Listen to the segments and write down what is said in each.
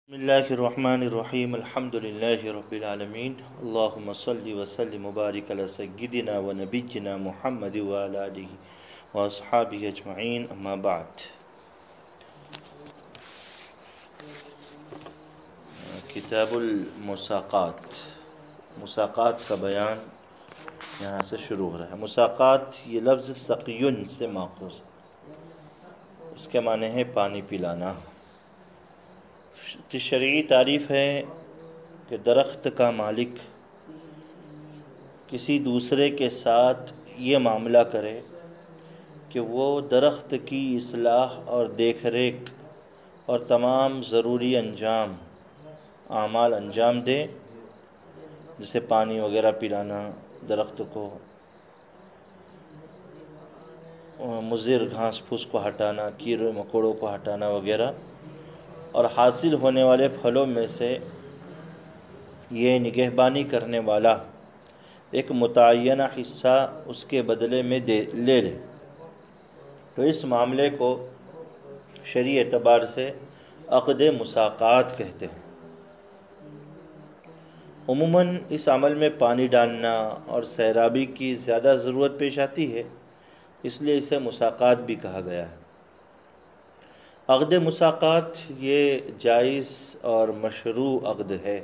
بسم اللہ الرحمن الرحیم الحمد للہ رب العالمین اللہم صلی وسلم وبارک علی سیدنا و نبینا محمد وعلی آلہ و اصحابہ اجمعین اما بعد۔ کتاب المساقات، مساقات کا بیان یہاں سے شروع ہو رہا ہے۔ مساقات یہ لفظ سقیٌ سے ماخوذ ہے، اس کے معنی ہے پانی پلانا۔ شرعی تعریف ہے کہ درخت کا مالک کسی دوسرے کے ساتھ یہ معاملہ کرے کہ وہ درخت کی اصلاح اور دیکھ ریکھ اور تمام ضروری اعمال انجام دے، جیسے پانی وغیرہ پلانا، درخت کو مضر گھاس پھوس کو ہٹانا، کیڑے مکوڑوں کو ہٹانا وغیرہ، اور حاصل ہونے والے پھلوں میں سے یہ نگہبانی کرنے والا ایک متعینہ حصہ اس کے بدلے میں لے لے، تو اس معاملے کو شرعی اعتبار سے عقد مساقات کہتے ہیں۔ عموماً اس عمل میں پانی ڈالنا اور سیرابی کی زیادہ ضرورت پیش آتی ہے، اس لیے اسے مساقات بھی کہا گیا ہے۔ عقد مساقات یہ جائز اور مشروع عقد ہے۔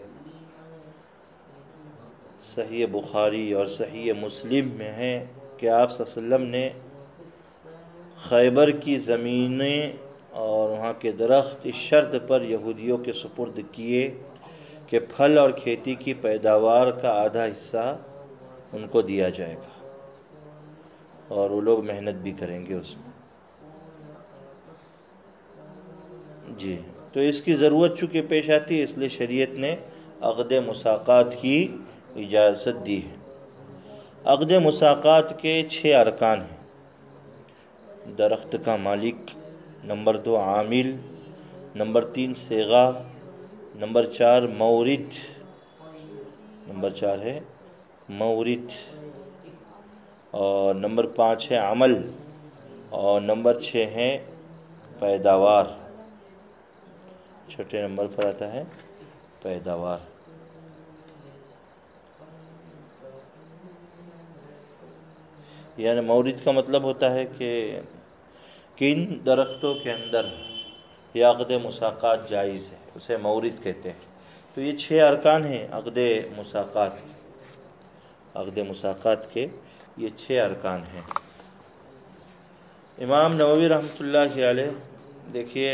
صحیح بخاری اور صحیح مسلم میں ہے کہ آپ صلی اللہ علیہ وسلم نے خیبر کی زمینیں اور وہاں کے درخت اس شرط پر یہودیوں کے سپرد کیے کہ پھل اور کھیتی کی پیداوار کا آدھا حصہ ان کو دیا جائے گا، اور وہ لوگ محنت بھی کریں گے اس میں۔ جی، تو اس کی ضرورت چونکہ پیش آتی ہے، اس لیے شریعت نے عقد مساقات کی اجازت دی ہے۔ عقد مساقات کے 6 ارکان ہیں: درخت کا مالک، نمبر 2 عامل، نمبر 3 صیغہ، نمبر 4 مورد، نمبر 4 ہے مورد، اور نمبر 5 ہے عمل، اور نمبر 6 ہے پیداوار۔ چھٹے نمبر پر آتا ہے پیداوار۔ یعنی مورد کا مطلب ہوتا ہے کہ کن درختوں کے اندر یہ عقد مساقات جائز ہے، اسے مورد کہتے ہیں۔ تو یہ 6 ارکان ہیں عقد مساقات کے۔ عقد مساقات کے یہ 6 ارکان ہیں۔ امام نووی رحمۃ اللہ علیہ دیکھیے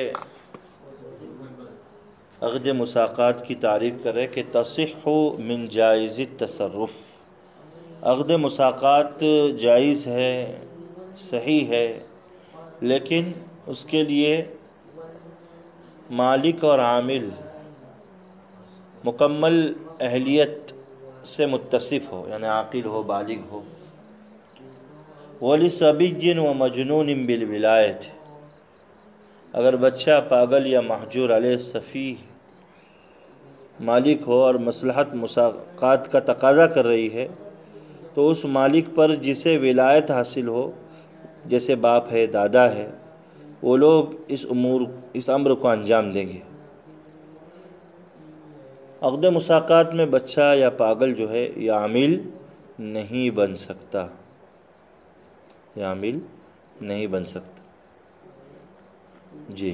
عقد مساقات کی تعریف کرے کہ تصح من جائز التصرف، عقد مساقات جائز ہے، صحیح ہے، لیکن اس کے لیے مالک اور عامل مکمل اہلیت سے متصف ہو، یعنی عاقل ہو، بالغ ہو۔ وَلِصَبِيٍّ وَمَجْنُونٍ بِالْوِلَایَةِ، اگر بچہ پاگل یا مہجور علیہ سفیہ مالک ہو اور مصلحت مساقات کا تقاضا کر رہی ہے، تو اس مالک پر جسے ولایت حاصل ہو، جیسے باپ ہے، دادا ہے، وہ لوگ اس امر کو انجام دیں گے۔ عقد مساقات میں بچہ یا پاگل جو ہے یہ عامل نہیں بن سکتا، یہ عامل نہیں بن سکتا۔ جی،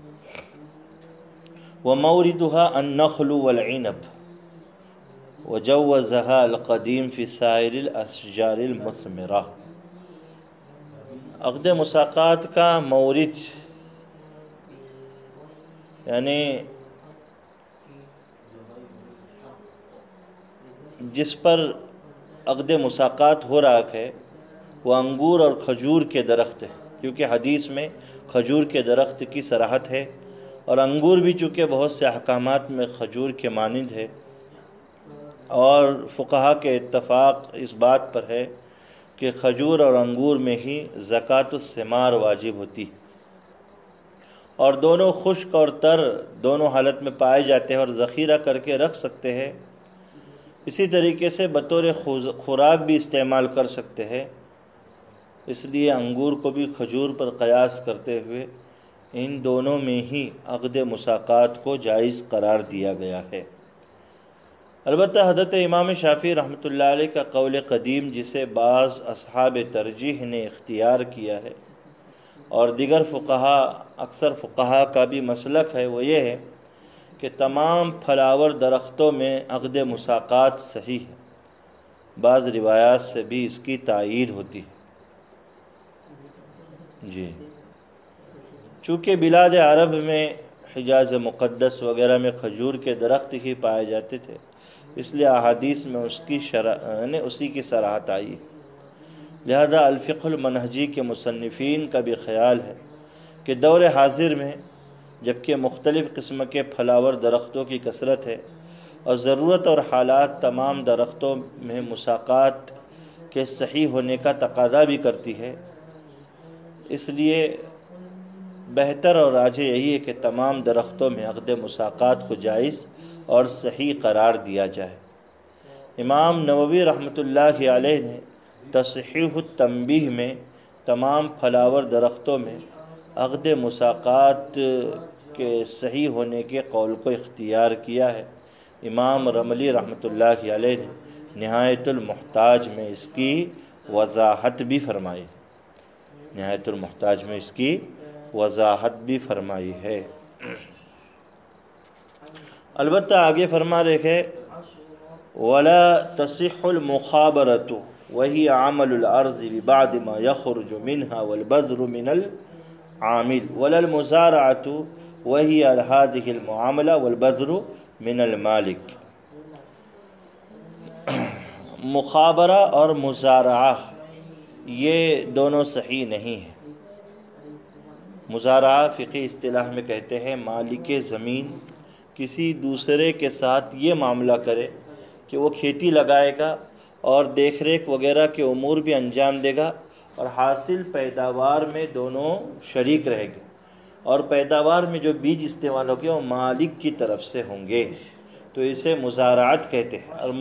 وَمَوْرِدُهَا النَّخْلُ وَالْعِنَبُ وَجَوَّزَهَا الْقَدِيمُ فِي سَائِرِ الْأَشْجَارِ الْمُثْمِرَةِ۔ عقد مساقات کا مورد یعنی جس پر عقد مساقات ہو رہا ہے وہ انگور اور کھجور کے درخت ہے، کیونکہ حدیث میں کھجور کے درخت کی صراحت ہے، اور انگور بھی چونکہ بہت سے احکامات میں کھجور کے مانند ہے، اور فقہا کے اتفاق اس بات پر ہے کہ کھجور اور انگور میں ہی زکوٰۃ الثمار واجب ہوتی ہے، اور دونوں خشک اور تر دونوں حالت میں پائے جاتے ہیں اور ذخیرہ کر کے رکھ سکتے ہیں۔ اسی طریقے سے بطور خوراک بھی استعمال کر سکتے ہیں، اس لیے انگور کو بھی کھجور پر قیاس کرتے ہوئے ان دونوں میں ہی عقد مساقات کو جائز قرار دیا گیا ہے۔ البتہ حضرت امام شافعی رحمۃ اللہ علیہ کا قول قدیم، جسے بعض اصحاب ترجیح نے اختیار کیا ہے اور دیگر فقہا، اکثر فقہا کا بھی مسلک ہے، وہ یہ ہے کہ تمام پھلاور درختوں میں عقد مساقات صحیح ہے۔ بعض روایات سے بھی اس کی تائید ہوتی ہے۔ جی، چونکہ بلاد عرب میں حجاز مقدس وغیرہ میں کھجور کے درخت ہی پائے جاتے تھے، اس لیے احادیث میں اسی کی صراحت آئی۔ لہذا الفقہ المنہجی کے مصنفین کا بھی خیال ہے کہ دور حاضر میں جبکہ مختلف قسم کے پھلاور درختوں کی کثرت ہے اور ضرورت اور حالات تمام درختوں میں مساقات کے صحیح ہونے کا تقاضا بھی کرتی ہے، اس لیے بہتر اور راجح یہی ہے کہ تمام درختوں میں عقد مساقات کو جائز اور صحیح قرار دیا جائے۔ امام نووی رحمۃ اللہ علیہ نے تصحیح التنبیہ میں تمام پھلاور درختوں میں عقد مساقات کے صحیح ہونے کے قول کو اختیار کیا ہے۔ امام رملی رحمۃ اللہ علیہ نے نہایت المحتاج میں اس کی وضاحت بھی فرمائی، نہایت المحتاج میں اس کی وضاحت بھی فرمائی ہے۔ البتہ آگے فرما رہے کہ وَلَا تَصِحُّ الْمُخَابَرَةُ وَهِيَ عَمَلُ الْأَرْضِ بِبَعْدِ مَا يَخْرُجُ مِنْهَا وَالْبَذْرُ مِنَ الْعَامِلِ وَلَا الْمُزَارَعَةُ وَهِيَ هَذِهِ الْمُعَامَلَةُ وَالْبَذْرُ مِنَ الْمَالِكِ۔ مخابرہ اور مزارعہ یہ دونوں صحیح نہیں ہیں۔ مزارعہ فقہی اصطلاح میں کہتے ہیں مالک زمین کسی دوسرے کے ساتھ یہ معاملہ کرے کہ وہ کھیتی لگائے گا اور دیکھ ریکھ وغیرہ کے امور بھی انجام دے گا اور حاصل پیداوار میں دونوں شریک رہیں گے، اور پیداوار میں جو بیج استعمال ہوگے وہ مالک کی طرف سے ہوں گے، تو اسے مزارعت کہتے ہیں۔ اور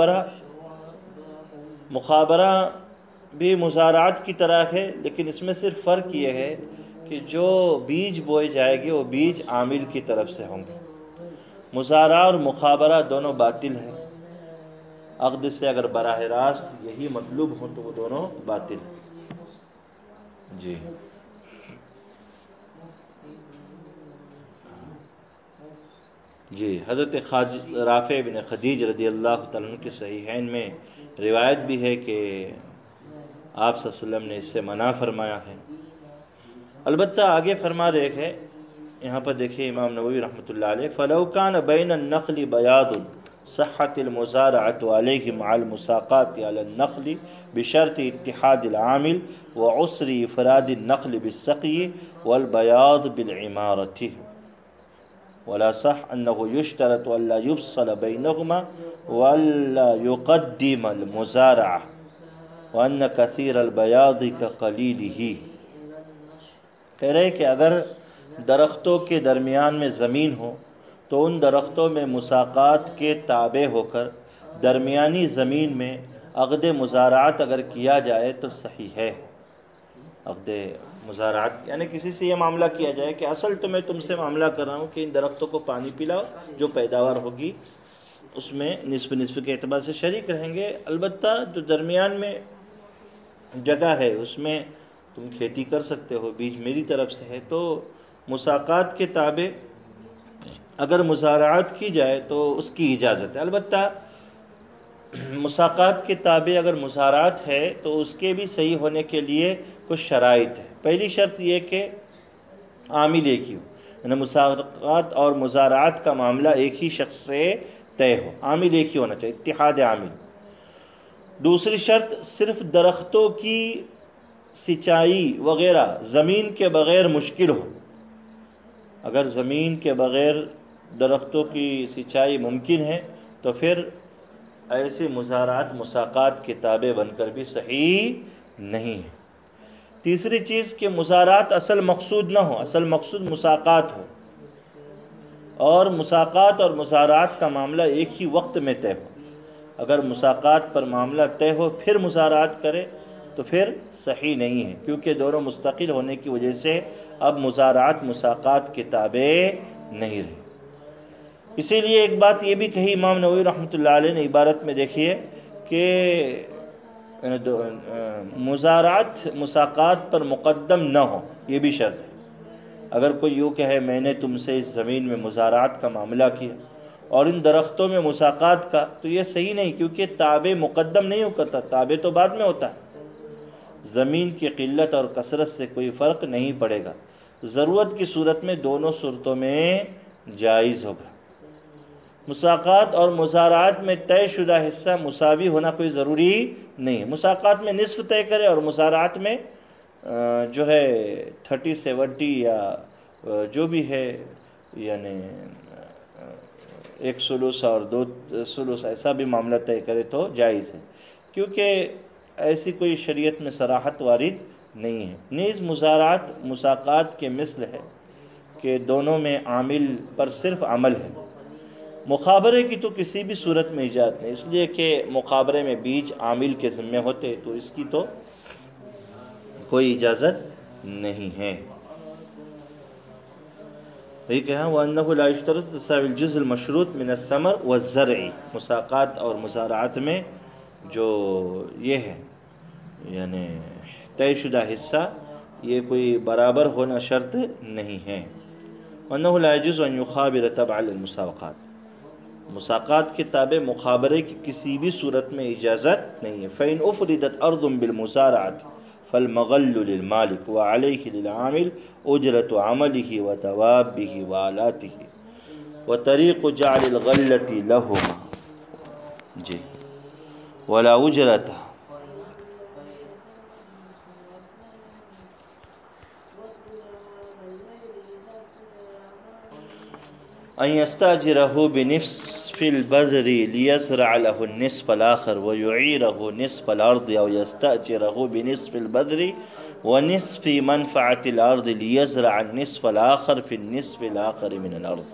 مخابرہ بھی مزارعت کی طرح ہے، لیکن اس میں صرف فرق یہ ہے کہ جو بیج بوئے جائے گی وہ بیج عامل کی طرف سے ہوں گے۔ مزارعہ اور مخابرہ دونوں باطل ہیں، عقد سے اگر براہ راست یہی مطلوب ہو تو وہ دونوں باطل ہیں۔ جی، حضرت رافع بن خدیج رضی اللہ تعالیٰ عنہ کے صحیحین میں روایت بھی ہے کہ آپ صلی اللہ علیہ وسلم نے اس سے منع فرمایا ہے۔ البتہ آگے فرما رہے ہیں، یہاں پر دیکھیں امام نووی رحمۃ اللہ علیہ، فَلَوْ كَانَ بَيْنَ النَّخْلِ بَيَاضٌ صَحَّتِ الْمُزَارَعَةُ عَلَيْهِ مَعَ الْمُسَاقَاتِ عَلَى النَّخْلِ بِشَرْطِ اتِّحَادِ الْعَامِلِ وَعُسْرِ إِفْرَادِ النَّخْلِ بِالسَّقْيِ وَالْبَيَاضِ بِالْعِمَارَةِ وَلَا صَحَّ أَنَّهُ يُشْتَرَطُ أَلَّا يُفْصَلَ بَيْنَهُمَا وَأَلَّا يُقَدِّمَ الْمُزَارَعَةَ وَأَنَّ كَثِيرَ الْبَيَاضِ كَقَلِيلِهِ۔ کہہ رہے کہ اگر درختوں کے درمیان میں زمین ہو تو ان درختوں میں مساقات کے تابع ہو کر درمیانی زمین میں عقد مزارعت اگر کیا جائے تو صحیح ہے۔ عقد مزارعت یعنی کسی سے یہ معاملہ کیا جائے کہ اصل تو میں تم سے معاملہ کر رہا ہوں کہ ان درختوں کو پانی پلاؤ، جو پیداوار ہوگی اس میں نصف نصف کے اعتبار سے شریک رہیں گے، البتہ جو درمیان میں جگہ ہے اس میں تم کھیتی کر سکتے ہو، بیج میری طرف سے ہے۔ تو مساقات کے تابع اگر مزارعت کی جائے تو اس کی اجازت ہے۔ البتہ مساقات کے تابع اگر مزارعت ہے تو اس کے بھی صحیح ہونے کے لیے کچھ شرائط ہے۔ پہلی شرط یہ کہ عامل ایک ہی ہو، یعنی مساقات اور مزارعت کا معاملہ ایک ہی شخص سے طے ہو، عامل ایک ہی ہونا چاہیے، اتحاد عامل۔ دوسری شرط صرف درختوں کی سچائی وغیرہ زمین کے بغیر مشکل ہو۔ اگر زمین کے بغیر درختوں کی سچائی ممکن ہے تو پھر ایسی مزارعت مساقات کے تابع بن کر بھی صحیح نہیں ہے۔ تیسری چیز کہ مزارعت اصل مقصود نہ ہو، اصل مقصود مساقات ہو، اور مساقات اور مزارعت کا معاملہ ایک ہی وقت میں طے ہو۔ اگر مساقات پر معاملہ طے ہو پھر مزارعت کرے تو پھر صحیح نہیں ہے، کیونکہ دونوں مستقل ہونے کی وجہ سے اب مزارعات مساقات کے تابع نہیں رہے۔ اسی لیے ایک بات یہ بھی کہی امام نووی رحمۃ اللہ علیہ نے عبارت میں، دیکھیے کہ مزارعات مساقات پر مقدم نہ ہو، یہ بھی شرط ہے۔ اگر کوئی یوں کہے میں نے تم سے اس زمین میں مزارعات کا معاملہ کیا اور ان درختوں میں مساقات کا، تو یہ صحیح نہیں، کیونکہ تابع مقدم نہیں ہو کرتا، تابع تو بعد میں ہوتا ہے۔ زمین کی قلت اور کثرت سے کوئی فرق نہیں پڑے گا، ضرورت کی صورت میں دونوں صورتوں میں جائز ہوگا۔ مساقات اور مزارعات میں طے شدہ حصہ مساوی ہونا کوئی ضروری نہیں ہے۔ مساقات میں نصف طے کرے اور مزارعات میں جو ہے 30-70 یا جو بھی ہے، یعنی 1 ثلث اور 2 ثلث ایسا بھی معاملہ طے کرے تو جائز ہے، کیونکہ ایسی کوئی شریعت میں صراحت وارد نہیں ہے۔ نیز مزارعات مساقات کے مثل ہے کہ دونوں میں عامل پر صرف عمل ہے۔ مخابرے کی تو کسی بھی صورت میں اجازت نہیں، اس لیے کہ مخابرے میں بیج عامل کے ذمہ ہوتے، تو اس کی تو کوئی اجازت نہیں ہے۔ وہی کہا وَأَنَّهُ لَا يُشْتَرَطُ تَسَاوِي الْجُزْءِ الْمَشْرُوطِ مِنَ الثَّمَرِ وَالزَّرْعِ۔ مساقات اور مزارعات میں جو یہ ہے یعنی طے شدہ حصہ، یہ کوئی برابر ہونا شرط نہیں ہے۔ وَأَنَّهُ لَا يَجُوزُ أَن يُخَابِرَ تَبْعًا لِلْمُسَاقَاتِ۔ مساقات کے تابع مخابرے کی کسی بھی صورت میں اجازت نہیں ہے۔ فَإِنْ أُفْرِدَتْ أَرْضٌ بِالْمُزَارَعَةِ فَالْمَغَلُّ لِلْمَالِكِ وَعَلَيْهِ لِلْعَامِلِ أُجْرَةُ عَمَلِهِ وَدَوَابِّهِ وَآلَاتِهِ وَطَرِيقُ جَعْلِ الْغَلَّةِ لَهُمَا جی وَلَا أُجْرَةَ أن يستأجره بنصف البذر ليزرع له النصف الآخر ويعيره نصف الأرض، أو يستأجره بنصف البذر ونصف منفعة الأرض ليزرع النصف الآخر في النصف الآخر من الأرض۔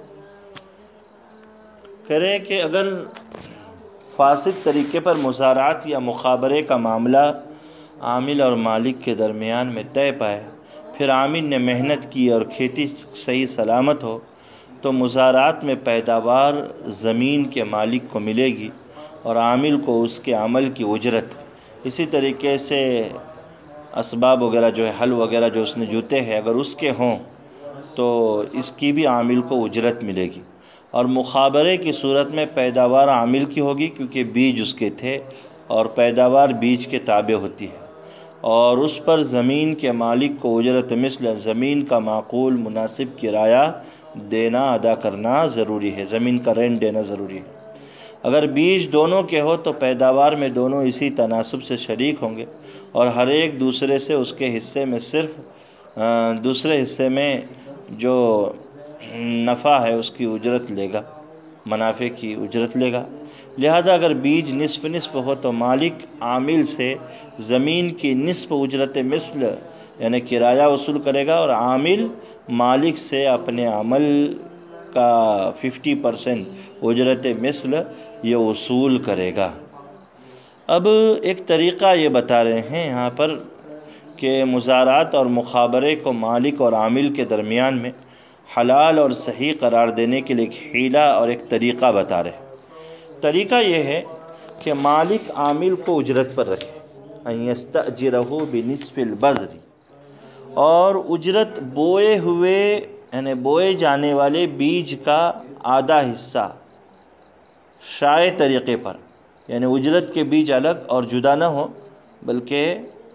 کہہ رہے کہ اگر فاسد طریقے پر مزارعات یا مخابرے کا معاملہ عامل اور مالک کے درمیان میں طے پائے، پھر عامل نے محنت کی اور کھیتی صحیح سلامت ہو، تو مزارعات میں پیداوار زمین کے مالک کو ملے گی اور عامل کو اس کے عمل کی اجرت۔ اسی طریقے سے اسباب وغیرہ جو ہے، حل وغیرہ جو اس نے جوتے ہیں، اگر اس کے ہوں تو اس کی بھی عامل کو اجرت ملے گی۔ اور مخابرے کی صورت میں پیداوار عامل کی ہوگی، کیونکہ بیج اس کے تھے اور پیداوار بیج کے تابع ہوتی ہے، اور اس پر زمین کے مالک کو اجرت مثل زمین کا معقول مناسب کرایہ دینا ادا کرنا ضروری ہے، زمین کا رینٹ دینا ضروری ہے۔ اگر بیج دونوں کے ہو تو پیداوار میں دونوں اسی تناسب سے شریک ہوں گے، اور ہر ایک دوسرے سے اس کے حصے میں صرف دوسرے حصے میں جو نفع ہے اس کی اجرت لے گا، منافع کی اجرت لے گا۔ لہذا اگر بیج نصف نصف ہو تو مالک عامل سے زمین کی نصف اجرت مثل یعنی کرایہ وصول کرے گا، اور عامل مالک سے اپنے عمل کا 50% اجرت مثل یہ وصول کرے گا۔ اب ایک طریقہ یہ بتا رہے ہیں یہاں پر کہ مزارعات اور مخابرے کو مالک اور عامل کے درمیان میں حلال اور صحیح قرار دینے کے لیے ایک حیلہ اور ایک طریقہ بتا رہے ہیں۔ طریقہ یہ ہے کہ مالک عامل کو اجرت پر رکھے، ان یستأجرہ بنصف البذر، اور اجرت بوئے ہوئے یعنی بوئے جانے والے بیج کا آدھا حصہ شائع طریقے پر، یعنی اجرت کے بیج الگ اور جدا نہ ہو بلکہ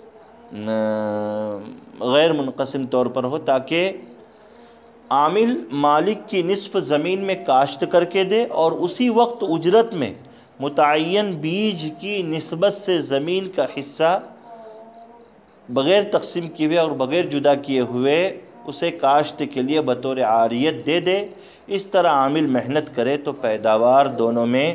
غیر منقسم طور پر ہو، تاکہ عامل مالک کی نصف زمین میں کاشت کر کے دے اور اسی وقت اجرت میں متعین بیج کی نسبت سے زمین کا حصہ بغیر تقسیم کیے ہوئے اور بغیر جدا کیے ہوئے اسے کاشت کے لیے بطور عاریت دے دے۔ اس طرح عامل محنت کرے تو پیداوار دونوں میں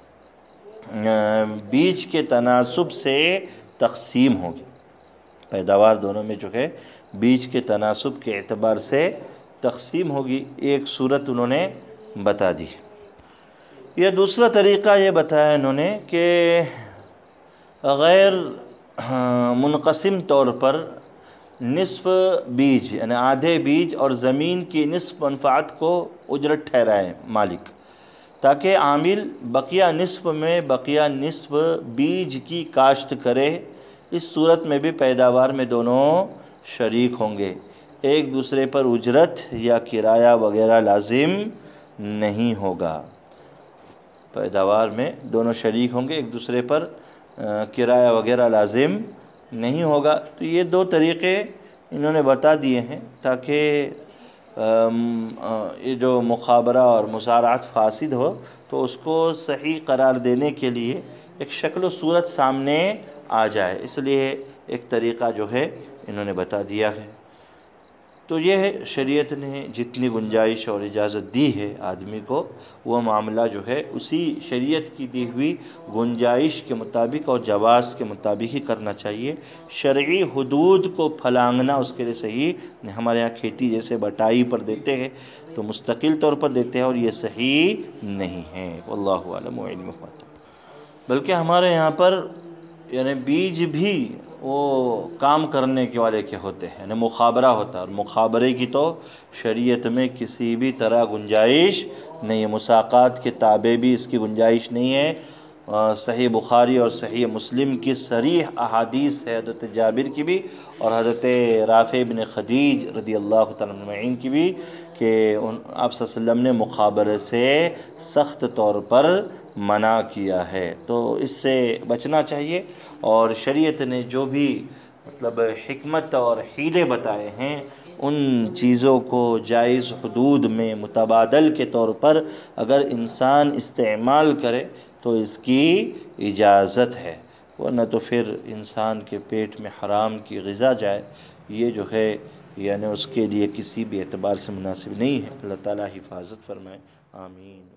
بیج کے تناسب سے تقسیم ہوگی، پیداوار دونوں میں جو ہے بیج کے تناسب کے اعتبار سے تقسیم ہوگی۔ ایک صورت انہوں نے بتا دی۔ یہ دوسرا طریقہ یہ بتایا انہوں نے کہ غیر منقسم طور پر نصف بیج یعنی آدھے بیج اور زمین کی نصف منفعت کو اجرت ٹھہرائے مالک، تاکہ عامل بقیہ نصف میں بقیہ نصف بیج کی کاشت کرے۔ اس صورت میں بھی پیداوار میں دونوں شریک ہوں گے، ایک دوسرے پر اجرت یا کرایہ وغیرہ لازم نہیں ہوگا۔ پیداوار میں دونوں شریک ہوں گے، ایک دوسرے پر کرایہ وغیرہ لازم نہیں ہوگا۔ تو یہ دو طریقے انہوں نے بتا دیے ہیں تاکہ یہ جو مخابرہ اور مزارعت فاسد ہو تو اس کو صحیح قرار دینے کے لیے ایک شکل و صورت سامنے آ جائے، اس لیے ایک طریقہ جو ہے انہوں نے بتا دیا ہے۔ تو یہ ہے شریعت نے جتنی گنجائش اور اجازت دی ہے آدمی کو، وہ معاملہ جو ہے اسی شریعت کی دی ہوئی گنجائش کے مطابق اور جواز کے مطابق ہی کرنا چاہیے۔ شرعی حدود کو پھلانگنا اس کے لیے صحیح، ہمارے یہاں کھیتی جیسے بٹائی پر دیتے ہیں تو مستقل طور پر دیتے ہیں اور یہ صحیح نہیں ہے۔ واللہ اعلم وعلمہ۔ بلکہ ہمارے یہاں پر یعنی بیج بھی وہ کام کرنے کے والے کے ہوتے ہیں، یعنی مخابرہ ہوتا ہے، اور مخابرے کی تو شریعت میں کسی بھی طرح گنجائش نہیں ہے، مساقات کے تابع بھی اس کی گنجائش نہیں ہے۔ صحیح بخاری اور صحیح مسلم کی صریح احادیث ہے حضرت جابر کی بھی اور حضرت رافع بن خدیج رضی اللہ تعالیٰ عنہ کی بھی، کہ آپ صلی اللہ علیہ وسلم نے مخابرے سے سخت طور پر منع کیا ہے، تو اس سے بچنا چاہیے۔ اور شریعت نے جو بھی مطلب حکمت اور حیلے بتائے ہیں ان چیزوں کو جائز حدود میں متبادل کے طور پر اگر انسان استعمال کرے تو اس کی اجازت ہے، ورنہ تو پھر انسان کے پیٹ میں حرام کی غذا جائے، یہ جو ہے یعنی اس کے لیے کسی بھی اعتبار سے مناسب نہیں ہے۔ اللہ تعالیٰ حفاظت فرمائے، آمین۔